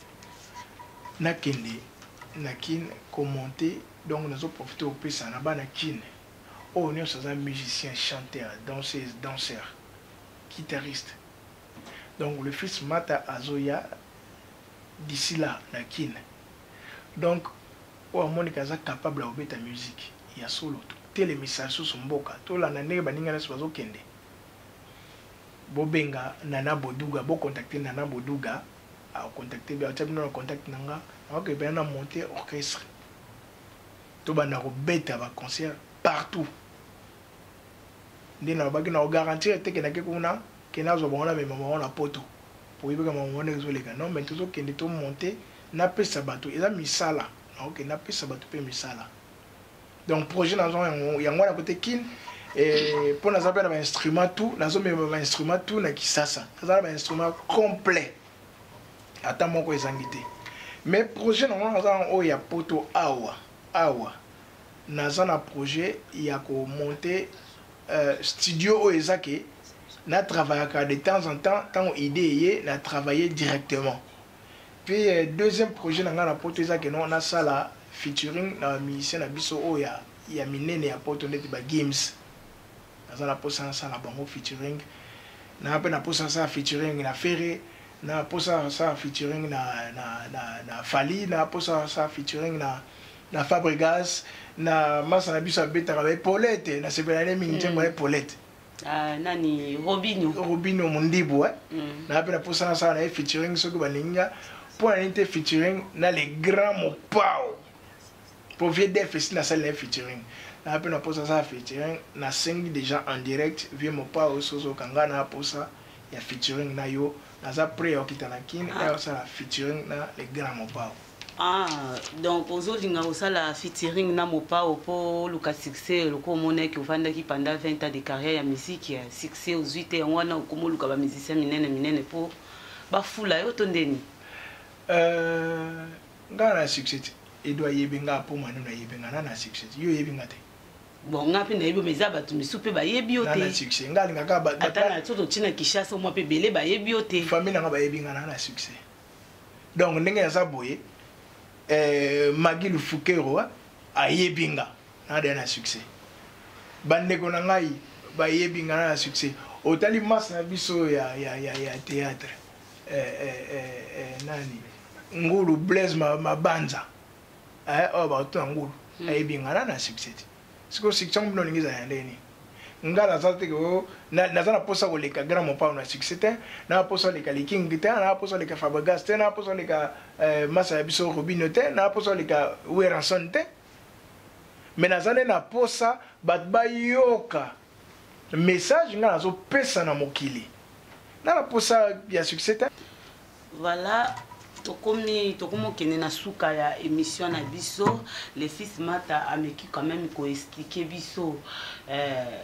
na kende na kin commenter donc nous avons profité au pesa na ba na kin. Oh nous sommes musiciens, chanteurs, danseuses, danseurs, guitaristes. Donc le fils Mata Azoya d'ici là na kin. Donc o Monica est capable de faire musique. Il y a solo tous les messages sur son boka. Tout la nane baninga na sozo kende. Bobenga Nana Boduga, bo contacter Nana Boduga, a contacter bien tu as contact nanga, OK ben na monter orchestre. To bana ko beta ba concert partout. Ndina ba kina garantir te ke na ke kuna kena zo bona me maman na poto pour yeba maman na zo lega non mais toujours kende to monter na pesa bato eza misala OK na pesa bato pe misala donc projet na zo yango na côté kin et pour na za ba instrument tout na zo me ba instrument tout na kisasa za ba instrument complet ata moko ezangité mais projet na za o ya poto awa awa na za na projet ya ko monter euh, studio o ezake na travaillé de temps en temps, tant idée na travaillé directement. Puis euh, deuxième projet na na poto ça que non na ça là featuring na musicien na biso o ya ya minene ya poto net ba games. Na ça la posa ça la bango featuring na pe na posa ça featuring na Ferré, na posa ça featuring na na na na Fali, na posa ça featuring na na Fabregas, na masa na biso beta avec Paulette, na sebelane mingi moi Paulette. Ah nani Robinho. Robinho Mondibo hein. Na pe na posa ça na featuring so ko balinga pour nite featuring na les grands mopao. Pour vieux def ici na salle featuring. Na pe na posa ça featuring na cinq déjà en direct vieux mopao sozo kanga na posa ya featuring na yo na za pre okitana kin et ça featuring na les grands mopao. Ah, donc aujourd'hui, on a la featuring na mopa pour le succès, le commoné qui vend qui pendant vingt ans de carrière à musique, succès aux huit et on a comme le cas musicien minene minene pour bafoula et otondeni. Euh, ngana succès. Et doit y benga pour manu na yebenga na succès. Yo yebenga te. Bon, on a pu naïbo maisaba tu me soupe ba yebiote. Na succès. Ngali ngaka ba. Atana tout china Kinshasa moi pe belé ba yebiote. Famille na ba yebenga na succès. Donc ndenge ya zaboye. Euh, Magil Fukero a yebinga na de succès. Bande ko na ngai ba yebinga na succès. Otali mas na biso ya ya ya ya théâtre. Eh eh eh nani Ngulu Blaise ma mabanza. Eh o ba to Ngulu a yebinga na succès. Siko succès mbono ningiza ya ndeni. Ngala zate ko na na posa ko leka grand mon pa na succès te na posa leka liking te na posa leka Fabregas te na posa leka masa biso Robinho te na posa leka Weranson te mais na zane na posa bat ba yoka message ngala zo pesa na mokili na na posa ya succès te. Voilà. Tokomi tokomo kene na suka ya émission na biso les fils mata ameki quand même ko expliquer biso euh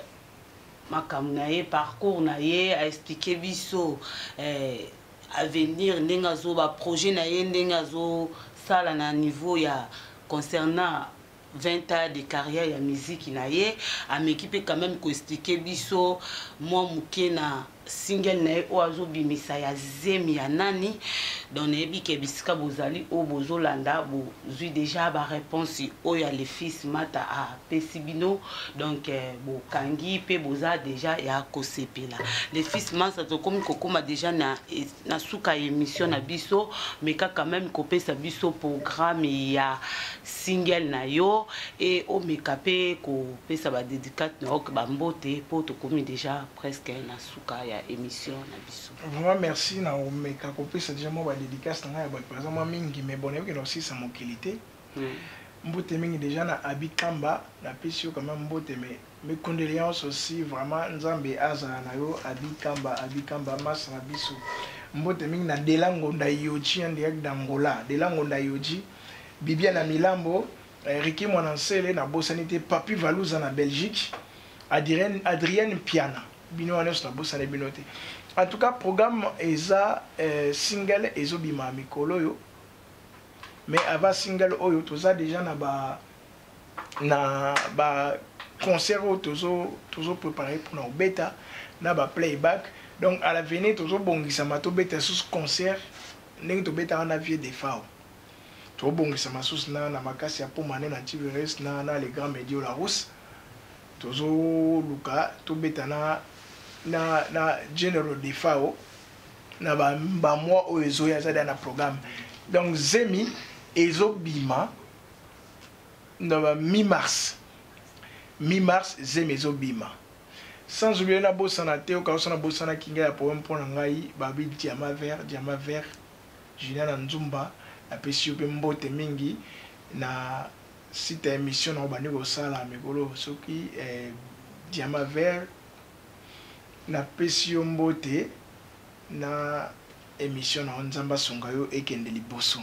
makam na ye parcours na ye a expliquer biso euh avenir ndenga zo ba projet na ye ndenga zo sala na niveau ya concernant vingt ans de carrière ya musique na ye ameki pe quand même ko expliquer biso moi muke na single na oazo bimisa ya zemi ya nani donc ebi ke bisika bozali o bozolanda bo zui déjà ba réponse o ya les fils mata a pesibino donc bo kangi pe boza déjà ya kosepela les fils mata to comme kokoma déjà na na suka émission na biso mais quand même ko pesa biso programme ya single na yo et o mekape ko pesa ba dédicace na ok ba mbote po to komi déjà presque na suka ya émission na biso. Vraiment merci na o mekape ça déjà moi ba dédicace na ba par exemple mingi mais bon que aussi ça mon qualité. Mbote mingi déjà na Abikamba na pesio quand même mbote mais mes condoléances aussi vraiment nzambe aza na yo Abikamba Abikamba mas na biso. Mbote mingi na Delango Ndayoji en direct d'Angola, Delango Ndayoji Bibiana Milambo, Ricky Monansele na Bossanité, Papi Valouza na Belgique, Adrienne, Adrienne Piana, Bino Anos na Bossane Binote. En tout cas, programme Eza euh, single Ezobima Mikolo yo. Mais avant single Oyo, toza déjà na ba na ba concert tozo tozo préparé pour na bêta na ba playback. Donc à l'avenir tozo bongisa mato bêta sous concert ndenge to bêta na vie des fao. To bongisa masus na na makasi ya pomane na Tiveres na na les grands médias la rousse. Tozo luka to bêta na na na general des fao na ba ba moi o ezo ya za na programme. Donc Zemi ezobima na mi-mars. Mi-mars Zemi ezobima. Sans oublier na bosana te o ka osana bosana kinga ya poem pona ngai babi diamant vert, diamant vert. Julien Nzumba a pesi pe mbote mingi na site émission na bani ko sala mikolo soki eh, diamant vert na pesi mbote na émission na Nzamba Songayo ekende liboso.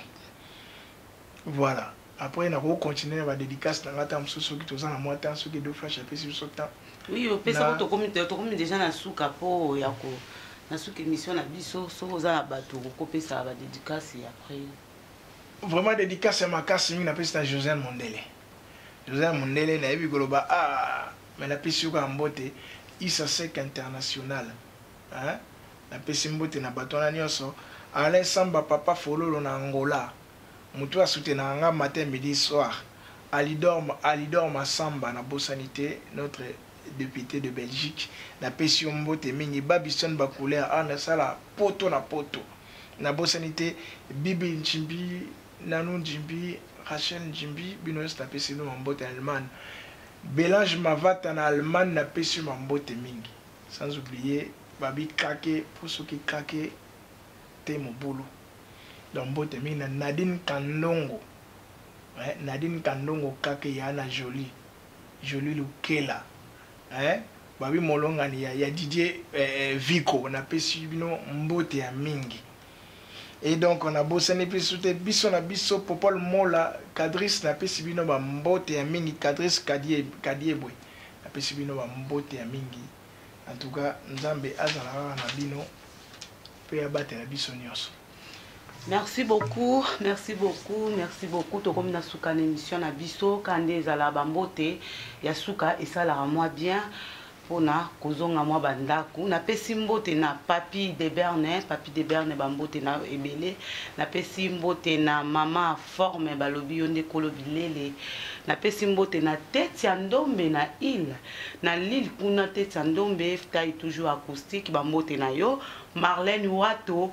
Voilà. Après na ko continuer ba dédicace na ngata msusu ki toza na moi temps soki do flash pesi so temps. Oui, au pesa to comité to comité déjà na suka po ya ko na suka émission na biso so oza na bato ko pesa ba dédicace après. Vraiment dédicace à ma casse na pesa José Mondele. José Mondele na ebi goloba ah mais na pesi ko mbote Issa Sek international. Hein? Na pesi mbote na bato na nyonso Alain Samba papa fololo na Angola. Mutu a soutenir matin midi soir. Alidor Alidor Massamba na Bossanité notre député de Belgique na pesi mbote mingi babison ba couleur ana sala poto na poto na bosanité Bibi Njimbi Nanou Njimbi Rachel Njimbi bino na pesi no mbote Allemagne Bélange Mavata na Allemagne na pesi mbote mingi sans oublier babi kake pour ceux qui kake te mobulu donc mbote mingi na Nadine Kandongo ouais, Nadine Kandongo kake ya na Jolie Jolie Lukela hein babi molongani ya, ya Didier eh, Vico na pesi bino mbote ya mingi et donc on a bossé ne pesi te biso na biso Popol Mola Cadris na pesi bino ba mbote ya mingi Cadris Kadie Kadiebwe na pesi bino ba mbote ya mingi en tout cas nzambe azala na bino pe abate na biso nyonso. Merci beaucoup, merci beaucoup, merci beaucoup. To comme na suka na émission na biso kande ezala bambote ya suka esala moi bien pona kozonga mwa bandaku na pesi mbote na papi de Berne, papi de Berne bambote na ebele na pesi mbote na mama forme balobi yonde kolo bilele na pesi mbote na tete ya ndombe na île na l'île kuna tete ya ndombe taille toujours acoustique bambote na yo Marlène Wato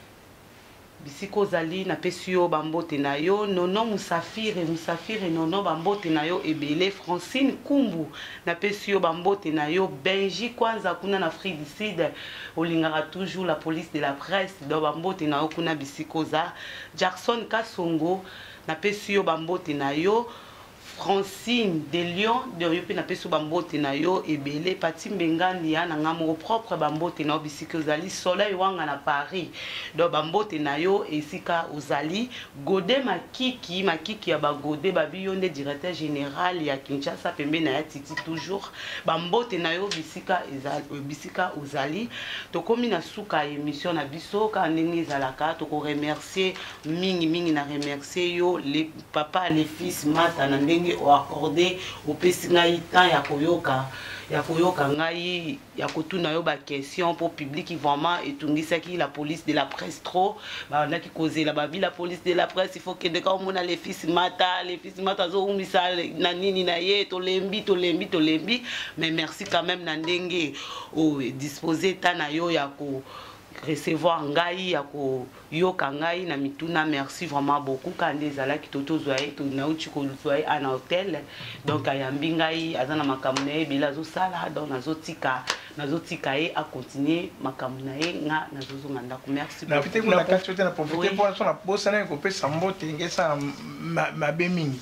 bisiko zali na pesi yo bambote na yo nono musafire musafire nono bambote na yo ebele Francine Kumbu na pesi yo bambote na yo Benji kwanza kuna na Afrique du Sud olingaka toujours la police de la presse do bambote na yo kuna bisiko za Jackson Kasongo na pesi yo bambote na yo Francine de Lyon de yope na peso bambote na yo ebele Pati Mbengani ya na ngamo propre bambote na bisika ozali Soleil wanga na Paris do bambote na yo esika ozali Gode Makiki Makiki ya bagode babi yonde directeur général ya Kinshasa pembe na ya titi toujours bambote na yo bisika ezali bisika ozali to komi na suka émission na biso ka ndenge ezalaka to ko remercier mingi mingi na remercier yo les papa les fils mata na ndenge o accordé au pesi ngai temps ya koyoka ya koyoka ngai ya kotuna yo ba question pour public qui vraiment etungisaki la police de la presse trop ba na ki causer la babi la police de la presse il faut que de quand on a les fils mata les fils mata zo umisa na nini na ye to lembi to lembi to lembi mais merci quand même na ndenge o disposer ta na yo ya ko recevoir ngai ya ko yoka ngai na mituna merci vraiment beaucoup kande ezala kitoto zoye to na uchi ko zoye en hôtel donc ayambi ngai azana makamune bila zo sala donc nazo tika nazo tika e a continuer makamuna e nga nazo zo nganda ko merci na pite kuna kati na profiter pour son bossa na ko pesa mbote ngesa mabe mingi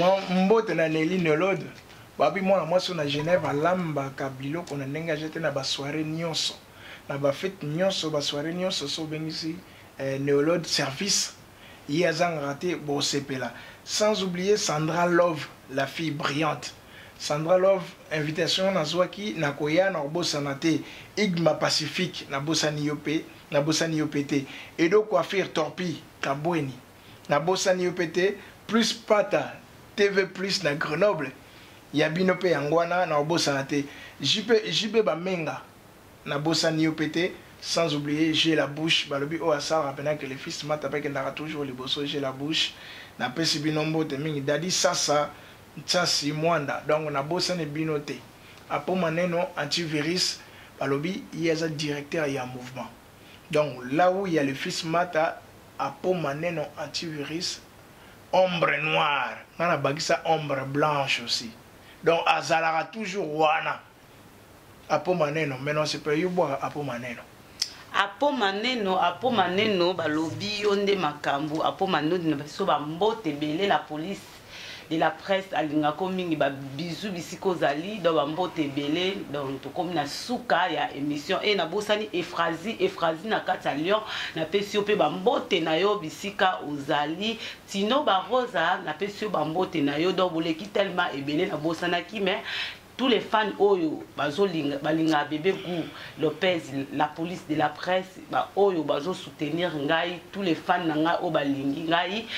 mbote na Nelly Nolod babi moi moi so na Genève à lamba kabilo ko na nenga jete na ba soirée nyonso na ba fête nyonso ba soirée nyonso so bengisi eh, Néolode service yazang raté bo sepela sans oublier Sandra Love la fille brillante Sandra Love invitation na zwaki na koya na bosanate Igma Pacifique na bosani yopé na bosani yopété Edo coiffure torpi kabweni na bosani yopété plus pata T V plus na Grenoble yabino pe yangwana na bosanate jipe jibe ba menga na bosani yopété sans oublier j'ai la bouche balobi o asa rapena que les fils mata que na toujours les bosso j'ai la bouche na pesi binombo te mingi dadi sasa tsasi mwanda donc na bosani binote apo maneno antivirus balobi yeza directeur ya mouvement donc là où il y a le fils mata apo maneno antivirus ombre noire na bagisa ombre blanche aussi donc azalaka toujours wana apo maneno maintenant c'est pas yo boire apo maneno apo maneno apo maneno balobi yonde makambu apo maneno na biso ba mbote belé la police de la presse alinga ko mingi ba bizu bisiko zali do ba mbote belé donc to comme na suka ya émission et na bosani Efrazi Efrazi na kata Lyon na pesio pe ba mbote na yo bisika ozali Tino ba Rosa na pesio ba mbote na yo do boleki tellement ebelé na bosana ki mais tous les fans oyo bazolinga balinga bébé Gou Lopez la police de la presse ba oyo bazo soutenir ngai tous les fans nanga o balingi ngai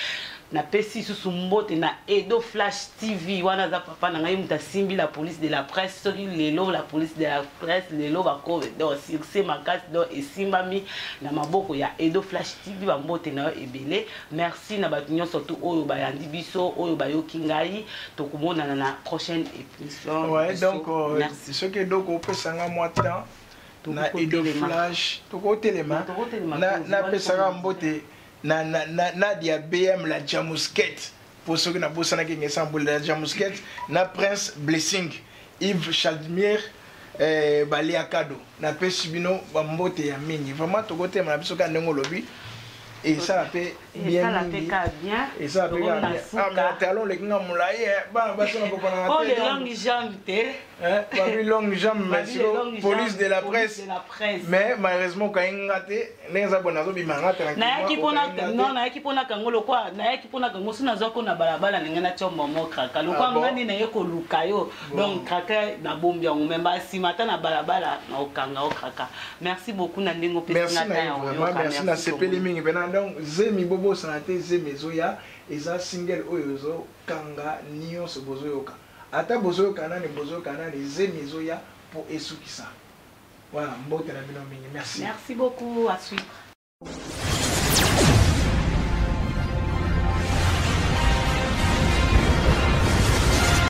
na pesi susu mbote na Edo Flash T V wana za papa na ngai muta simbi la police de la presse soki lelo la police de la presse lelo bako do succès makasi do esimbami na maboko ya Edo Flash T V ba mbote na ebele. Merci na batu nyonso surtout oyo bayandi biso oyo bayoki ngai tokomona na prochaine émission. Ouais, donc c'est ce que donc on peut sanga moi temps na Edo Flash to côté les mains na na pesara mbote na na na na dia B M la Jamusket pour ceux qui na bosana ki ensemble la Jamusket na Prince Blessing Yves Chaldemire eh bali akado na pesibino ba mbote ya mingi vraiment to côté na biso ka ndengo lobi et ça fait bien bien et ça fait bien ah mais talon les nga moulaye ba ba sona ko na oh les longues jambes té hein pas les longues jambes mais police de la presse mais malheureusement quand ngate neza bona zo bimanga tranquille na yaki pona non na yaki pona kangolo kwa na yaki pona kango sina zako na balabala ngena chombo moka kalukwa ngani na yeko lukayo donc kraka na bombi yango memba simata na balabala na okanga okaka. Merci beaucoup na ndingo pesa na ta vraiment merci na sepeli mingi bena donc zemi bobo santé zemi zoya eza single oyozo kanga niyo so bozoyoka ata bozoyoka nani bozoyoka nani zemi zoya pour esukisa. Voilà, mbote na bino mingi. Merci. Merci beaucoup, à suivre.